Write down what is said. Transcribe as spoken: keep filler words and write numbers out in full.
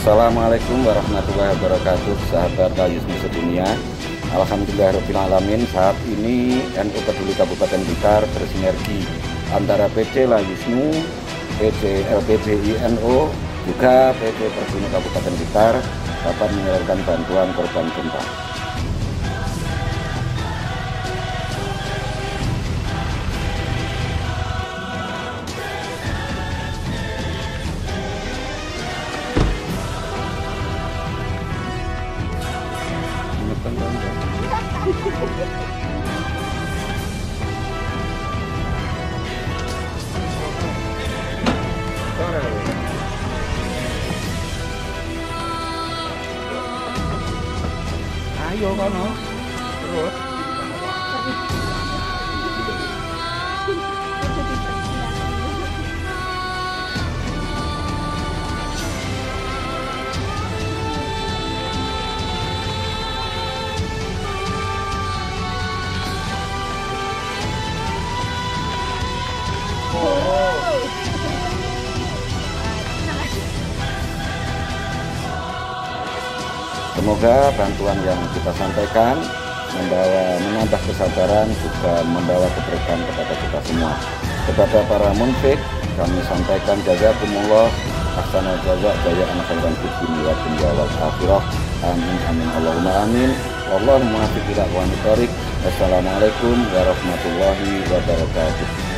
Assalamualaikum warahmatullahi wabarakatuh, sahabat Wisnu sedunia. Alhamdulillahirrahmanirrahim. Saat ini N U Peduli Kabupaten Blitar bersinergi antara P C Wisnu, P C L P J I N O, juga P C Persino Kabupaten Blitar dapat menyalurkan bantuan korban gempa. Ayo kono terus. Semoga bantuan yang kita sampaikan membawa menambah kesabaran, juga membawa keberkahan kepada kita semua. Kepada para munfik kami sampaikan jazakumullah ahsanal jazaa jaya anak khairan fid dunya wa dunya wal akhirah. Amin amin Allahumma amin. Wallahu muwaffiq ila aqwamit thoriq. Wassalamualaikum warahmatullahi wabarakatuh.